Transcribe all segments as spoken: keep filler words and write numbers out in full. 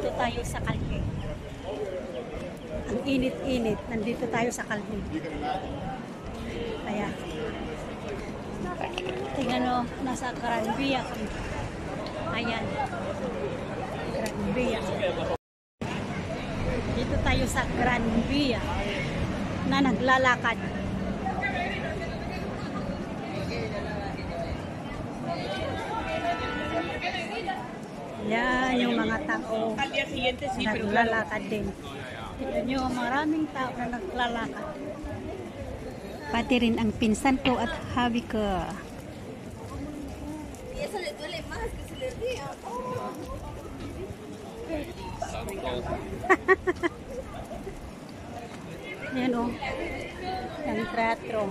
Nandito tayo sa kalye. Ang init-init. Nandito tayo sa kalye. Kaya, tingnan mo, nasa Gran Via kami. Ayan. Gran Via. Dito tayo sa Gran Via na naglalakad. Yan yung mga tao naglalakad din. Tignan nyo, maraming tao na naglalakad. Pati rin ang pinsan ko at habi ko. Yan o. Ang teatro.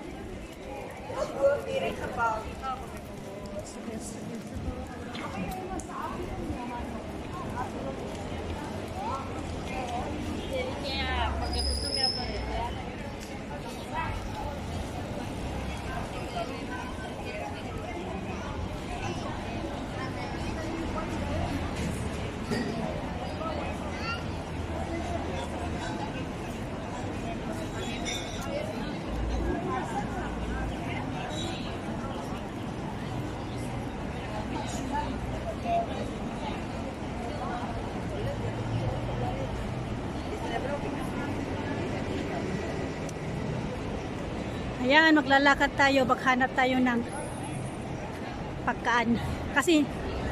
Ayan, maglalakad tayo, maghanap tayo ng pagkaan. Kasi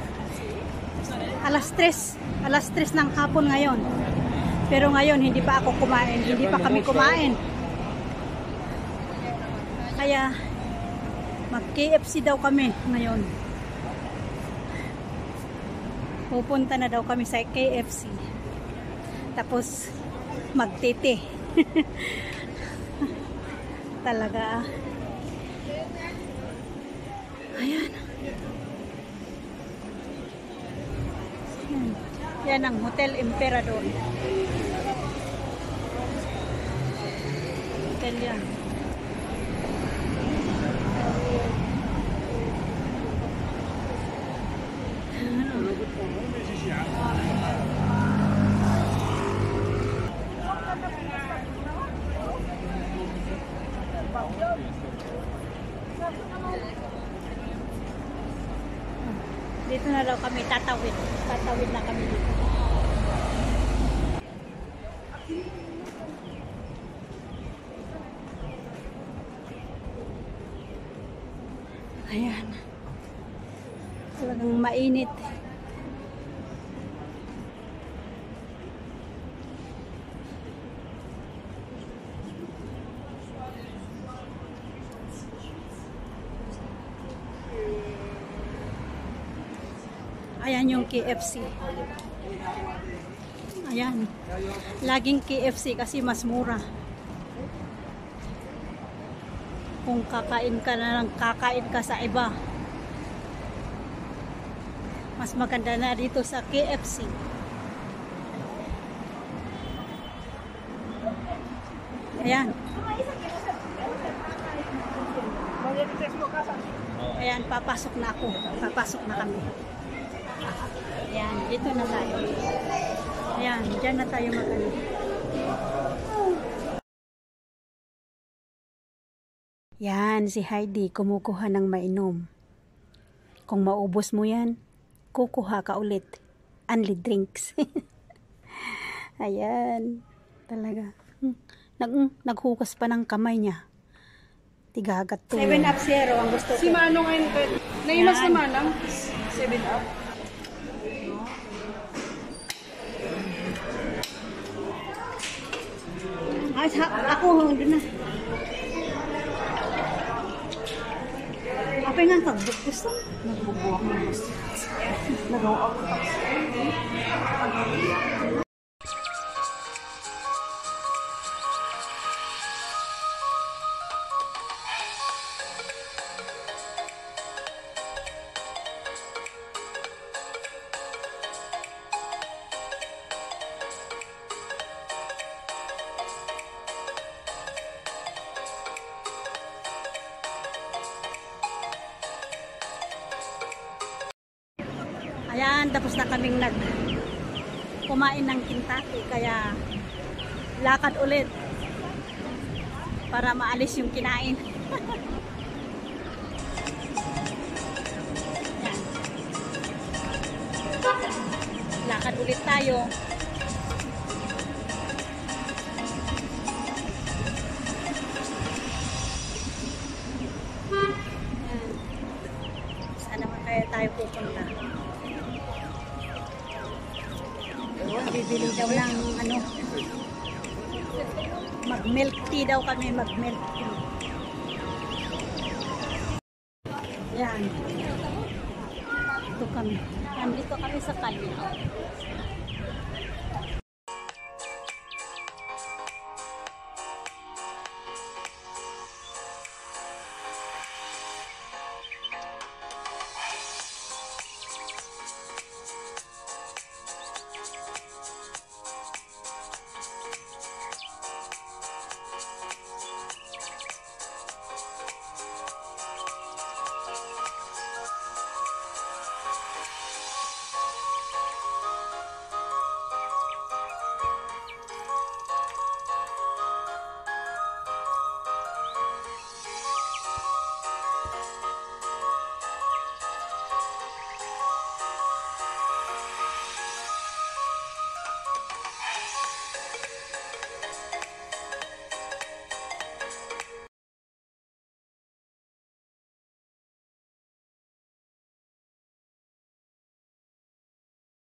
alas tres, alas tres ng hapon ngayon. Pero ngayon hindi pa ako kumain, hindi pa kami kumain. Kaya mag-K F C daw kami ngayon. Pupunta na daw kami sa K F C. Tapos magtete. Talaga. Ayan. Yan. Yan ang Hotel Emperador. Hotel yan. Dito na daw kami tatawid. Tatawid na kami dito. Ayan. Talagang mainit. Ayan yung K F C. Ayan. Laging K F C kasi mas mura. Kung kakain ka na lang, kakain ka sa iba. Mas maganda na dito sa K F C. Ayan. Ayan, papasok na ako. Papasok na kami. Ayan, dito na tayo. Ayan, dyan na tayo mag-ano. Yan, si Heidi kumukuha ng mainom. Kung maubos mo yan, kukuha ka ulit. Only drinks. Ayan, talaga. Nag naghukas pa ng kamay niya. Tigagat to. seven up zero ang gusto ko. Si Manong ngayon, naimas na Manang. seven up. Ay, ako doon na. Apa nga tagbog gusto? Nagbubuwak mo gusto. Nagawa ako. Ayan, tapos na kaming nag kumain ng Kentucky, kaya lakad ulit para maalis yung kinain. Yan. Lakad ulit tayo. Yan. Saan naman kaya tayo pupunta? Oh, bibili daw ng ano, mag-milk tea daw kami, mag-milk tea. Yan. Ito kami. Nandito kami sa kanya.